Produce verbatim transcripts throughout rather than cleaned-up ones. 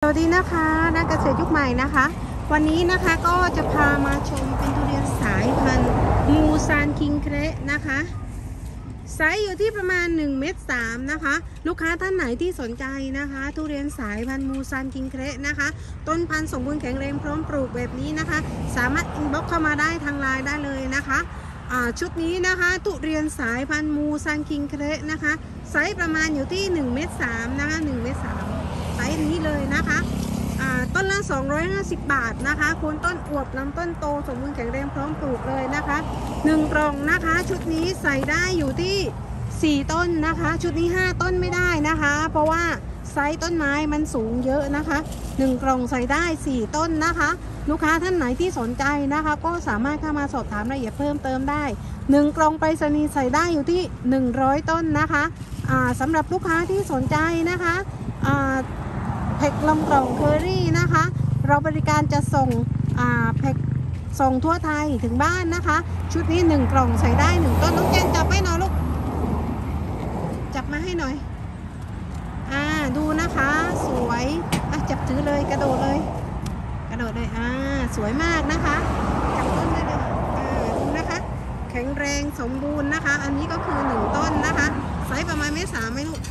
วัสดีนะคะนักเกษตรยุคใหม่นะคะวันนี้นะคะก็จะพามาชมเป็นทุเรียนสายพันธุ์มูซานคิงเคระนะคะไซส์อยู่ที่ประมาณหนึ่งเมตรสามนะคะลูกค้าท่านไหนที่สนใจนะคะทุเรียนสายพันธุ์มูซานคิงเคระนะคะต้นพันธุ์สมบูรณ์แข็งแรงพร้อมปลูกแบบนี้นะคะสามารถอินบ็อกซ์เข้ามาได้ทางไลน์ได้เลยนะคะชุดนี้นะคะทุเรียนสายพันธุ์มูซานคิงเคระนะคะไซส์ประมาณอยู่ที่หนึ่งเมตรสามนะคะหนึ่งเมตรสามไซส์นี้เลยนะคะต้นละสองร้อยห้าสิบบาทนะคะโคนต้นอวบลำต้นโตสมบูรณ์แข็งแรงพร้อมปลูกเลยนะคะหนึ่งกล่องนะคะชุดนี้ใส่ได้อยู่ที่สี่ต้นนะคะชุดนี้ห้าต้นไม่ได้นะคะเพราะว่าไซส์ต้นไม้มันสูงเยอะนะคะหนึ่งกล่องใส่ได้สี่ต้นนะคะลูกค้าท่านไหนที่สนใจนะคะก็สามารถเข้ามาสอบถามรายละเอียดเพิ่มเติมได้หนึ่งกล่องไปรษณีย์ใส่ได้อยู่ที่หนึ่งร้อยต้นนะคะสำหรับลูกค้าที่สนใจนะคะแพ็คลงกล่องเคอรี่นะคะเราบริการจะส่งแพ็คส่งทั่วไทยถึงบ้านนะคะชุดนี้หนึ่งกล่องใส่ได้หนึ่งต้นน้องเจนจับให้หน่อยลูกจับมาให้หน่อยอ่าดูนะคะสวยอ่ะจับถือเลยกระโดดเลยกระโดดเลยอ่าสวยมากนะคะจับต้นได้เลยอ่าดูนะคะแข็งแรงสมบูรณ์นะคะอันนี้ก็คือหนึ่งต้นนะคะไซส์ประมาณเมตรสามไหมลูก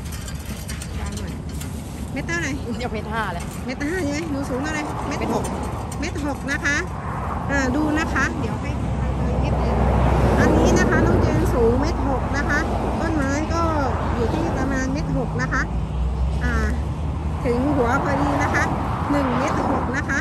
เมตรเท่าไหร่เดี๋ยวเมตรห้าเลยเมตรห้าใช่ไหมดูสูงเท่าไหร่เมตรหกเมตรหกนะคะอ่าดูนะคะเดี๋ยวให้นิดนึงอันนี้นะคะน้องเจนสูงเมตรหกนะคะต้นไม้ก็อยู่ที่ประมาณเมตรหกนะคะอ่าถึงหัวพอดีนะคะหนึ่งเมตรหกนะคะ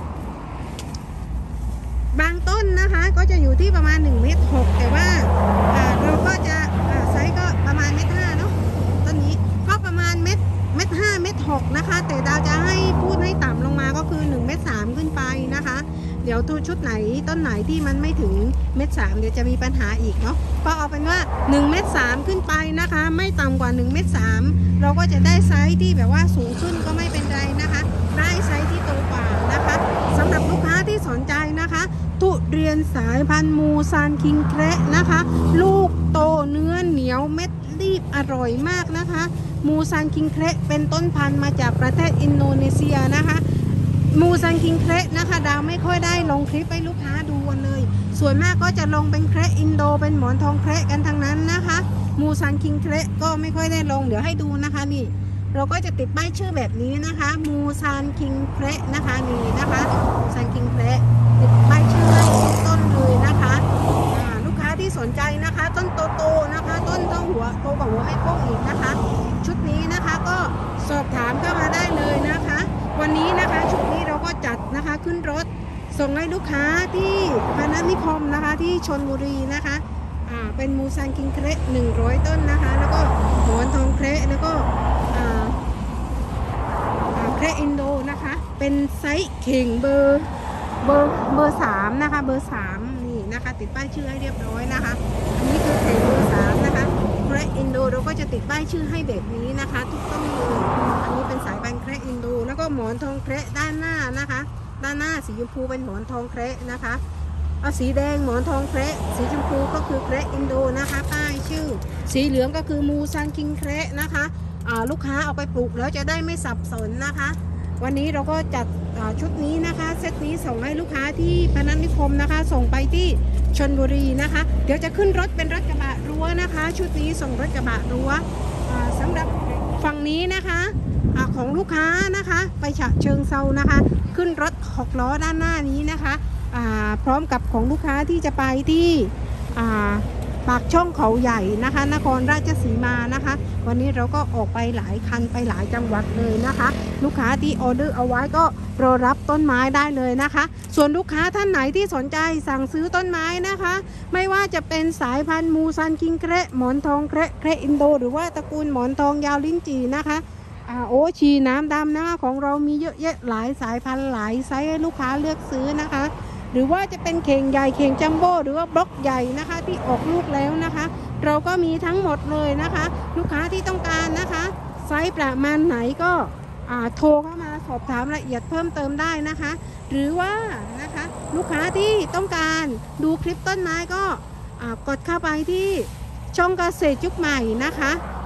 บางต้นนะคะก็จะอยู่ที่ประมาณหนึ่งเมตรหกแต่ว่าเราก็จะไซส์ก็ประมาณเมตรห้าเนาะต้นนี้ก็ประมาณเมตรเมตรห้าเมตรหกนะคะแต่ดาวจะให้พูดให้ต่ำลงมาก็คือหนึ่งเมตรสามขึ้นไปนะคะเดี๋ยวตัวชุดไหนต้นไหนที่มันไม่ถึงเมตรสามเดี๋ยวจะมีปัญหาอีกเนาะก็เอาเป็นว่าหนึ่งเมตรสามขึ้นไปนะคะไม่ต่ำกว่าหนึ่งเมตรสามเราก็จะได้ไซส์ที่แบบว่าสูงขึ้นก็ไม่เป็นไรนะคะได้ไซส์ที่โตกว่านะคะสำหรับลูกค้าที่สนใจนะคะทุเรียนสายพันธุ์มูซานคิงเคระนะคะลูกโตเนื้อเหนียวเม็ดรีบอร่อยมากนะคะมูซานคิงเคระเป็นต้นพันธุ์มาจากประเทศอินโดนีเซียนะคะมูซานคิงเคระนะคะดาวไม่ค่อยได้ลงคลิปให้ลูกค้าดูกันเลยส่วนมากก็จะลงเป็นเคระอินโดเป็นหมอนทองเคระกันทั้งนั้นนะคะมูซานคิงเคระก็ไม่ค่อยได้ลงเดี๋ยวให้ดูนะคะนี่เราก็จะติดป้ายชื่อแบบนี้นะคะมูซานคิงเคระนะคะนี่นะคะมูซานคิงเคระติดป้ายชื่อให้ต้นเลยนะคะลูกค้าที่สนใจนะคะต้นโตๆนะคะต้นเท่าหัวโตกว่าหัวแม่โป้งอีกนะคะชุดนี้นะคะก็สอบถามเข้ามาได้เลยนะคะวันนี้นะคะชุดนี้เราก็จัดนะคะขึ้นรถส่งให้ลูกค้าที่พนัสนิคมนะคะที่ชลบุรีนะคะอ่าเป็นมูซานคิงเคระหนึ่งร้อยต้นนะคะแล้วก็หมอนทองเคระแล้วก็อ่าเคระอินโดนะคะเป็นไซส์เข่งเบอร์เบอร์เบอร์สามนะคะเบอร์สามนี่นะคะติดป้ายชื่อให้เรียบร้อยนะคะอันนี้คือเข่งเบอร์สามนะคะเคระอินโดเราก็จะติดป้ายชื่อให้แบบนี้นะคะทุกต้นเลยอันนี้เป็นสายพันธุ์เคระอินโดแล้วก็หมอนทองเคระด้านหน้านะคะด้านหน้าสีชมพูเป็นหมอนทองเคระนะคะเอาสีแดงหมอนทองเคระสีชมพูก็คือเคระอินโดนะคะป้ายชื่อสีเหลืองก็คือมูซานคิงเคระนะคะลูกค้าเอาไปปลูกแล้วจะได้ไม่สับสนนะคะวันนี้เราก็จัดชุดนี้นะคะเซตนี้ส่งให้ลูกค้าที่พนัสนิคมนะคะส่งไปที่ชลบุรีนะคะเดี๋ยวจะขึ้นรถเป็นรถกระบะรั้วนะคะชุดนี้ส่งรถกระบะรั้วสำหรับฝั่งนี้นะคะของลูกค้านะคะไปฉะเชิงเซานะคะขึ้นรถหกล้อด้านหน้านี้นะคะพร้อมกับของลูกค้าที่จะไปที่ปากช่องเขาใหญ่นะคะนครราชสีมานะคะวันนี้เราก็ออกไปหลายคันไปหลายจังหวัดเลยนะคะลูกค้าที่ออเดอร์เอาไว้ก็รอรับต้นไม้ได้เลยนะคะส่วนลูกค้าท่านไหนที่สนใจสั่งซื้อต้นไม้นะคะไม่ว่าจะเป็นสายพันธุ์มูซานคิงเคระหมอนทองเคระเคระอินโดหรือว่าตระกูลหมอนทองยาวลิ้นจี่นะคะอ่าโอชีน้ำดำนะคะของเรามีเยอะแยะหลายสายพันธุ์หลายไซส์ให้ลูกค้าเลือกซื้อนะคะหรือว่าจะเป็นเข่งใหญ่เข่งจัมโบ้หรือว่าบล็อกใหญ่นะคะที่ออกลูกแล้วนะคะเราก็มีทั้งหมดเลยนะคะลูกค้าที่ต้องการนะคะไซส์ประมาณไหนก็โทรเข้ามาสอบถามรายละเอียดเพิ่มเติมได้นะคะหรือว่านะคะลูกค้าที่ต้องการดูคลิปต้นไม้ก็กดเข้าไปที่ช่องเกษตรยุคใหม่นะคะ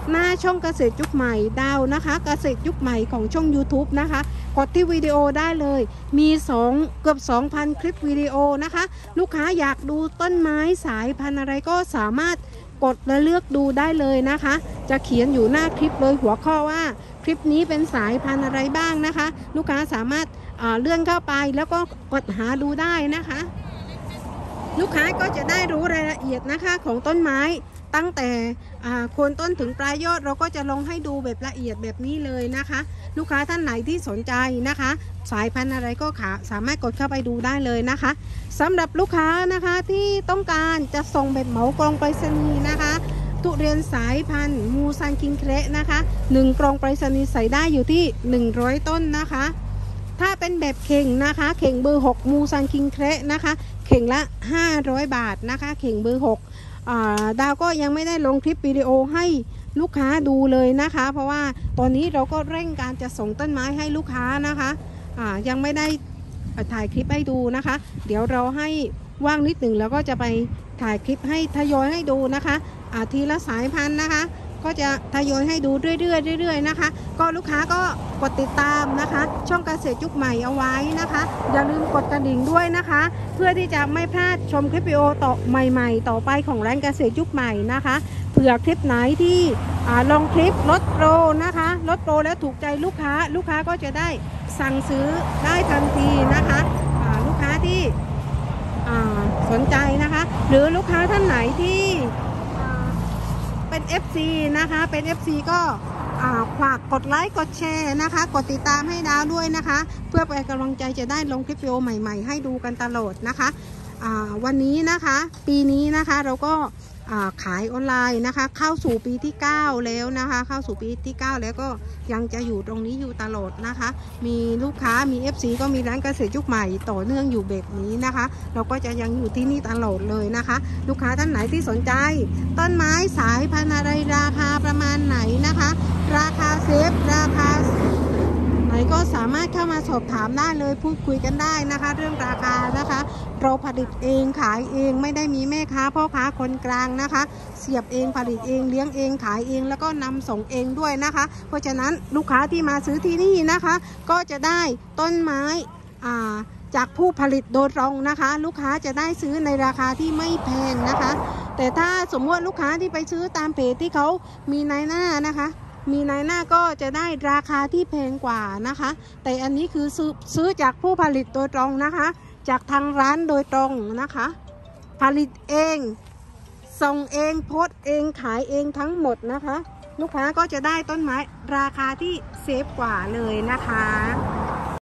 หน้าช่องเกษตรยุคใหม่ดาวนะคะเกษตรยุคใหม่ของช่อง ยูทูบ นะคะกดที่วิดีโอได้เลยมีสองเกือบ สองพัน คลิปวิดีโอนะคะลูกค้าอยากดูต้นไม้สายพันธุ์อะไรก็สามารถกดและเลือกดูได้เลยนะคะจะเขียนอยู่หน้าคลิปเลยหัวข้อว่าคลิปนี้เป็นสายพันธุ์อะไรบ้างนะคะลูกค้าสามารถเลื่อนเข้าไปแล้วก็กดหาดูได้นะคะลูกค้าก็จะได้รู้รายละเอียดนะคะของต้นไม้ตั้งแต่โคนต้นถึงปลายยอดเราก็จะลงให้ดูแบบละเอียดแบบนี้เลยนะคะลูกค้าท่านไหนที่สนใจนะคะสายพันธุ์อะไรก็ขาสามารถกดเข้าไปดูได้เลยนะคะสำหรับลูกค้านะคะที่ต้องการจะส่งแบบเหมากล่องไปรษณีย์นะคะทุเรียนสายพันธุ์มูซันคิงเคระนะคะหนึ่งกล่องไปรษณีย์ใส่ได้อยู่ที่หนึ่งร้อยต้นนะคะถ้าเป็นแบบเข่งนะคะเข่งเบอร์หกมูซันคิงเคระนะคะเข่งละห้าร้อยบาทนะคะเข่งเบอร์หกดาวก็ยังไม่ได้ลงคลิปวิดีโอให้ลูกค้าดูเลยนะคะเพราะว่าตอนนี้เราก็เร่งการจะส่งต้นไม้ให้ลูกค้านะคะยังไม่ได้ถ่ายคลิปให้ดูนะคะเดี๋ยวเราให้ว่างนิดหนึ่งแล้วก็จะไปถ่ายคลิปให้ทยอยให้ดูนะคะทีละสายพันธุ์นะคะก็จะทยอยให้ดูเรื่อยๆเรื่อยๆนะคะก็ลูกค้าก็กดติดตามนะคะช่องเกษตรยุคใหม่เอาไว้นะคะอย่าลืมกดกระดิ่งด้วยนะคะเพื่อที่จะไม่พลาดชมคลิปวิดีโอต่อใหม่ๆต่อไปของร้านเกษตรยุคใหม่นะคะเผื่อคลิปไหนที่ลงคลิปลดโปรนะคะลดโปรแล้วถูกใจลูกค้าลูกค้าก็จะได้สั่งซื้อได้ทันทีนะคะลูกค้าที่สนใจนะคะหรือลูกค้าท่านไหนที่เป็น เอฟ ซี นะคะเป็น เอฟ ซี ก็ฝากกดไลค์กดแชร์นะคะกดติดตามให้ดาวด้วยนะคะเพื่อเป็นกำลังใจจะได้ลงคลิปวิดีโอใหม่ๆให้ดูกันตลอดนะคะวันนี้นะคะปีนี้นะคะเราก็ขายออนไลน์นะคะเข้าสู่ปีที่เก้าแล้วนะคะเข้าสู่ปีที่เก้าแล้วก็ยังจะอยู่ตรงนี้อยู่ตลอดนะคะมีลูกค้ามี เอฟ ซี ก็มีร้านเกษตรยุคใหม่ต่อเนื่องอยู่แบบนี้นะคะเราก็จะยังอยู่ที่นี่ตลอดเลยนะคะลูกค้าท่านไหนที่สนใจต้นไม้สายพันธุ์อะไรราคาประมาณไหนนะคะราคาเซฟราคาไหนก็สามารถเข้ามาสอบถามได้เลยพูดคุยกันได้นะคะเรื่องราคานะคะเราผลิตเองขายเองไม่ได้มีแม่ค้าพ่อค้าคนกลางนะคะเสียบเองผลิตเองเลี้ยงเองขายเองแล้วก็นำส่งเองด้วยนะคะเพราะฉะนั้นลูกค้าที่มาซื้อที่นี่นะคะก็จะได้ต้นไม้อ่าจากผู้ผลิตโดยตรงนะคะลูกค้าจะได้ซื้อในราคาที่ไม่แพงนะคะแต่ถ้าสมมติลูกค้าที่ไปซื้อตามเพจที่เขามีนายหน้านะคะมีนายหน้าก็จะได้ราคาที่แพงกว่านะคะแต่อันนี้คือซื้อซื้อจากผู้ผลิตโดยตรงนะคะจากทางร้านโดยตรงนะคะผลิตเองส่งเองโพสเองขายเองทั้งหมดนะคะลูกค้าก็จะได้ต้นไม้ราคาที่เซฟกว่าเลยนะคะ